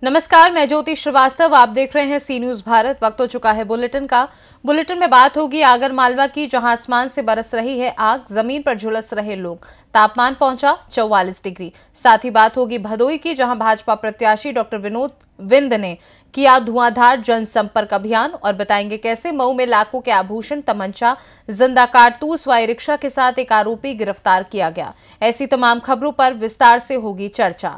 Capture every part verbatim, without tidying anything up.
नमस्कार, मैं ज्योति श्रीवास्तव। आप देख रहे हैं सी न्यूज भारत। वक्त हो चुका है बुलेटिन का। बुलेटिन में बात होगी आगर मालवा की, जहां आसमान से बरस रही है आग, जमीन पर झुलस रहे लोग, तापमान पहुंचा चौवालीस डिग्री। साथ ही बात होगी भदोई की, जहां भाजपा प्रत्याशी डॉक्टर विनोद बिंद ने किया धुआंधार जनसंपर्क अभियान, और बताएंगे कैसे मऊ में लाखों के आभूषण, तमंचा, जिंदा कारतूस व रिक्शा के साथ एक आरोपी गिरफ्तार किया गया। ऐसी तमाम खबरों पर विस्तार से होगी चर्चा।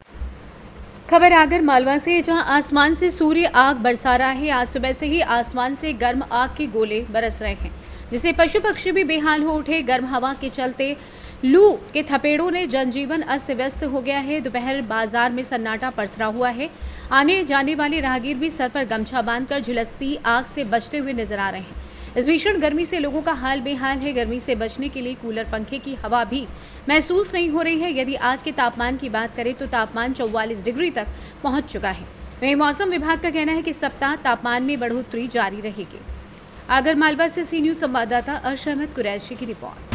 खबर आगर मालवा से, जहां आसमान से सूर्य आग बरसा रहा है। आज सुबह से ही आसमान से गर्म आग के गोले बरस रहे हैं, जिससे पशु पक्षी भी बेहाल हो उठे। गर्म हवा के चलते लू के थपेड़ों ने जनजीवन अस्त व्यस्त हो गया है। दोपहर बाजार में सन्नाटा पसरा हुआ है। आने जाने वाले राहगीर भी सर पर गमछा बांधकर झुलसती आग से बचते हुए नजर आ रहे हैं। इस भीषण गर्मी से लोगों का हाल बेहाल है। गर्मी से बचने के लिए कूलर, पंखे की हवा भी महसूस नहीं हो रही है। यदि आज के तापमान की बात करें तो तापमान चौवालीस डिग्री तक पहुंच चुका है। वहीं मौसम विभाग का कहना है कि सप्ताह तापमान में बढ़ोतरी जारी रहेगी। आगर मालवा से सी न्यूज संवाददाता अर्श अहमद कुरैशी की रिपोर्ट।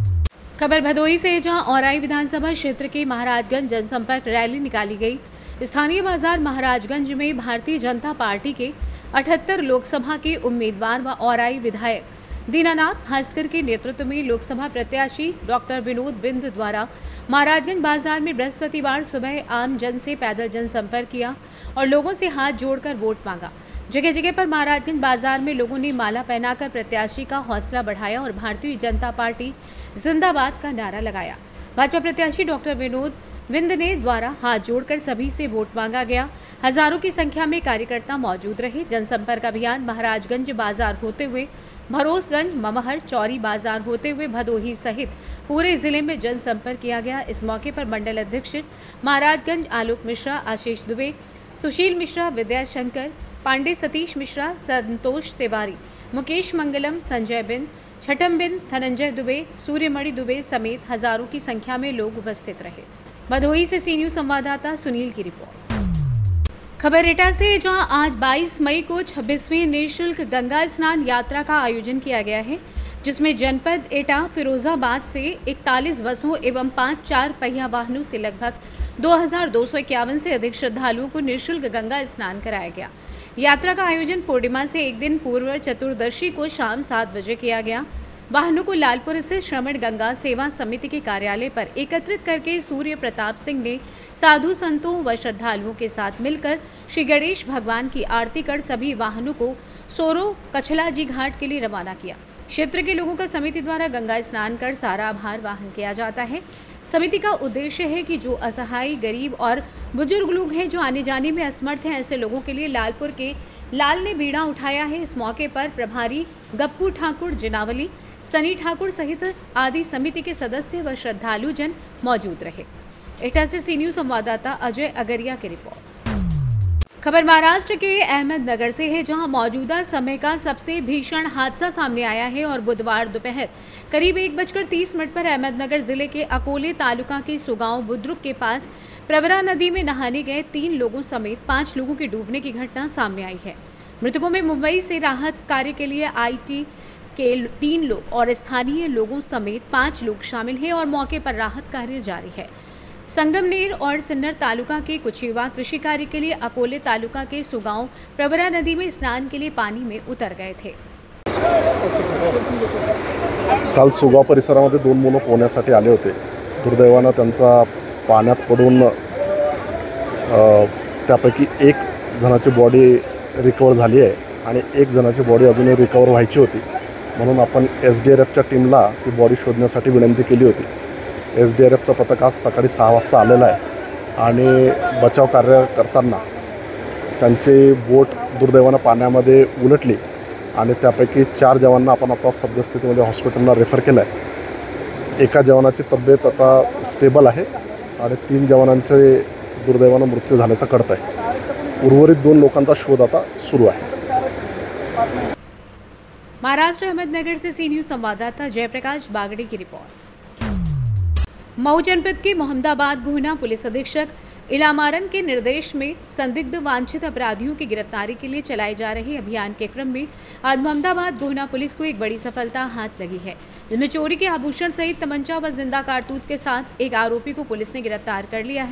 खबर भदोई से, जहां औराई विधानसभा क्षेत्र के महाराजगंज जनसंपर्क रैली निकाली गई। स्थानीय बाजार महाराजगंज में भारतीय जनता पार्टी के अठहत्तर लोकसभा के उम्मीदवार व औराई विधायक दीनानाथ भास्कर के नेतृत्व में लोकसभा प्रत्याशी डॉक्टर विनोद बिंद द्वारा महाराजगंज बाजार में बृहस्पतिवार सुबह आम जन से पैदल जनसंपर्क किया और लोगों से हाथ जोड़कर वोट मांगा। जगह जगह पर महाराजगंज बाजार में लोगों ने माला पहनाकर प्रत्याशी का हौसला बढ़ाया और भारतीय जनता पार्टी जिंदाबाद का नारा लगाया। भाजपा प्रत्याशी डॉक्टर विनोद बिंद ने द्वारा हाथ जोड़कर सभी से वोट मांगा गया। हजारों की संख्या में कार्यकर्ता मौजूद रहे। जनसंपर्क अभियान महाराजगंज बाजार होते हुए भरोसगंज, ममहर, चौरी बाजार होते हुए भदोही सहित पूरे जिले में जनसंपर्क किया गया। इस मौके पर मंडल अध्यक्ष महाराजगंज आलोक मिश्रा, आशीष दुबे, सुशील मिश्रा, विद्या शंकर पांडे, सतीश मिश्रा, संतोष तिवारी, मुकेश मंगलम, संजय बिंद, छठम बिंद, धनंजय दुबे, सूर्यमणि दुबे समेत हजारों की संख्या में लोग उपस्थित रहे। भदोही से सी न्यूज संवाददाता सुनील की रिपोर्ट। खबर एटा से, जहां आज बाईस मई को छब्बीसवीं निःशुल्क गंगा स्नान यात्रा का आयोजन किया गया है, जिसमें जनपद एटा, फिरोजाबाद से इकतालीस बसों एवं पांच चार पहिया वाहनों से लगभग दो हजार दो सौ इक्यावन से अधिक श्रद्धालुओं को निःशुल्क गंगा स्नान कराया गया। यात्रा का आयोजन पूर्णिमा से एक दिन पूर्व चतुर्दशी को शाम सात बजे किया गया। वाहनों को लालपुर स्थित श्रवण गंगा सेवा समिति के कार्यालय पर एकत्रित करके सूर्य प्रताप सिंह ने साधु संतों व श्रद्धालुओं के साथ मिलकर श्री गणेश भगवान की आरती कर सभी वाहनों को सोरो कछलाजी घाट के लिए रवाना किया। क्षेत्र के लोगों का समिति द्वारा गंगा स्नान कर सारा भार वाहन किया जाता है। समिति का उद्देश्य है कि जो असहाय, गरीब और बुजुर्ग लोग हैं, जो आने जाने में असमर्थ हैं, ऐसे लोगों के लिए लालपुर के लाल ने बीड़ा उठाया है। इस मौके पर प्रभारी गप्पू ठाकुर, जिनावली, सनी ठाकुर सहित आदि समिति के सदस्य व श्रद्धालु जन मौजूद रहे। एटा से सी न्यूज संवाददाता अजय अगरिया की रिपोर्ट। खबर महाराष्ट्र के अहमदनगर से है, जहां मौजूदा समय का सबसे भीषण हादसा सामने आया है और बुधवार दोपहर करीब एक बजकर तीस मिनट पर अहमदनगर जिले के अकोले तालुका के सुगांव बुद्रुक के पास प्रवरा नदी में नहाने गए तीन लोगों समेत पांच लोगों के डूबने की घटना सामने आई है। मृतकों में मुंबई से राहत कार्य के लिए आई टी के तीन लोग और स्थानीय लोगों समेत पांच लोग शामिल हैं और मौके पर राहत कार्य जारी है। संगमनेर और सिन्नर तालुका के कुछ युवा कृषि कार्य के लिए अकोले तालुका के सुगांव प्रवरा नदी में स्नान के लिए पानी में उतर गए थे। काल सुगाव परिसरामध्ये दोन मुलं पोहण्यासाठी आले होते। दुर्दैवानं त्यांचा पाण्यात पडून त्यापैकी एक जणाची बॉडी रिकवर झाली आहे आणि एक जणाची बॉडी अजूनही रिकवर व्हायची होती, म्हणून आपण एस डी आर एफच्या टीमला ती बॉडी शोधण्यासाठी विनंती केली होती। एस डी आर एफचं पथक आज सकाळी सहा वाजता आलेलं आहे आणि बचाव कार्य करताना त्यांची बोट दुर्दैवानं पाण्यामध्ये उलटली आणि त्यापैकी चार जवानांना आपण आता सद्यस्थितीमध्ये हॉस्पिटलला रेफर केलं आहे। एका जवानाची तब्येत आता स्टेबल आहे आणि तीन जवानांचे दुर्दैवानं मृत्यू झाल्याचं कळत आहे। उर्वरित दोन लोकांचा शोध आता सुरू आहे। महाराष्ट्र अहमदनगर से सी न्यूज संवाददाता जयप्रकाश बागड़ी की रिपोर्ट। मऊ जनपद के मोहम्मदाबाद गुहना पुलिस अधीक्षक इलामारन के निर्देश में संदिग्ध वांछित अपराधियों की गिरफ्तारी के लिए चलाए जा रहे अभियान के क्रम में आज मोहम्मदाबाद गुहना पुलिस को एक बड़ी सफलता हाथ लगी है, जिसमें चोरी के आभूषण सहित तमंचा व जिंदा कारतूस के साथ एक आरोपी को पुलिस ने गिरफ्तार कर लिया है।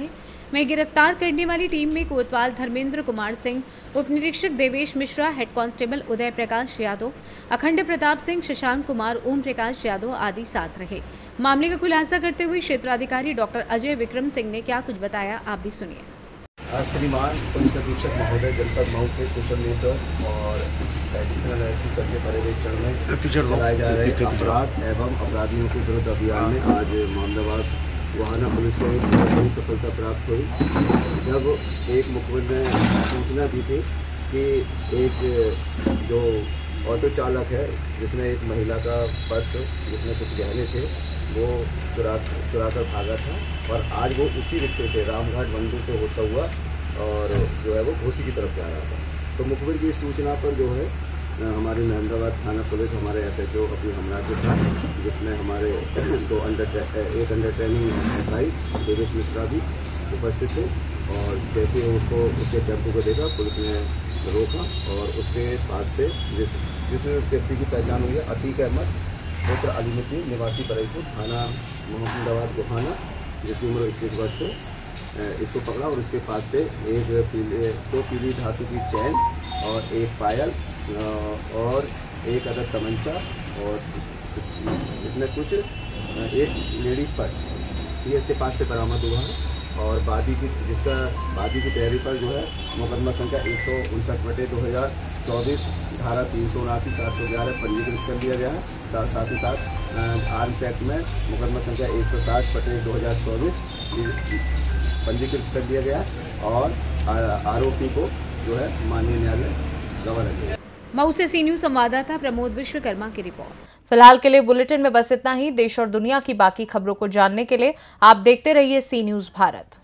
वहीं गिरफ्तार करने वाली टीम में कोतवाल धर्मेंद्र कुमार सिंह, उप निरीक्षक देवेश मिश्रा, हेड कांस्टेबल उदय प्रकाश यादव, अखंड प्रताप सिंह, शशांक कुमार, ओम प्रकाश यादव आदि साथ रहे। मामले का खुलासा करते हुए क्षेत्राधिकारी डॉक्टर अजय विक्रम सिंह ने क्या कुछ बताया, आप भी सुनिए। श्रीमान पुलिस अधीक्षक महोदय जनपद मऊ के सोशल नेटवर्क और एडिशनल एसपी सर के पर्यवेक्षण में चलाए जा रहे अपराध एवं अपराधियों के विरुद्ध अभियान में आज मोहम्मदाबाद गोहाना पुलिस को एक बड़ी सफलता प्राप्त हुई। जब एक मुखबिर ने सूचना दी थी कि एक जो ऑटो चालक है जिसने एक महिला का पर्स जिसमें कुछ गहने थे वो चुरा चुरा कर भागा था और आज वो उसी रिक्शे से रामघाट बंधु से होता हुआ और जो है वो घोसी की तरफ जा रहा था। तो मुखबिर की सूचना पर जो है हमारी मोहम्मदाबाद थाना पुलिस हमारे एस एच ओ अपनी हमला के साथ, जिसमें हमारे दो अंडर एक under training S I Devesh Mishra भी उपस्थित थे और जैसे उसको उसके टेम्पो को देखा पुलिस ने रोका और उसके पास से जिस जिस व्यक्ति की पहचान हुई है अतीक अहमद पुत्र अलीमुद्दीन निवासी बरईपुर थाना मोहम्मदाबाद गोहाना, जिसकी उम्र इक्कीस वर्ष है, इसको पकड़ा और उसके पास से एक पीले दो पीली धातु की चैन और एक पायल और एक अदद तमंचा और इसमें कुछ एक लेडीज पर्स ये इसके पास से बरामद हुआ है और बादी की जिसका बादी की तैयारी पर जो है मुकदमा संख्या एक सौ उनसठ बटे दो हज़ार चौबीस धारा तीन सौ उनासी चार सौ ग्यारह पंजीकृत कर दिया गया है। साथ ही साथ आर्म्स एक्ट में मुकदमा संख्या एक सौ साठ बटे दो हज़ार चौबीस पंजीकृत कर दिया गया और आरोपी को जो है माननीय न्यायालय गवाह रखेगा। मऊ से सी न्यूज संवाददाता प्रमोद विश्वकर्मा की रिपोर्ट। फिलहाल के लिए बुलेटिन में बस इतना ही। देश और दुनिया की बाकी खबरों को जानने के लिए आप देखते रहिए सी न्यूज भारत।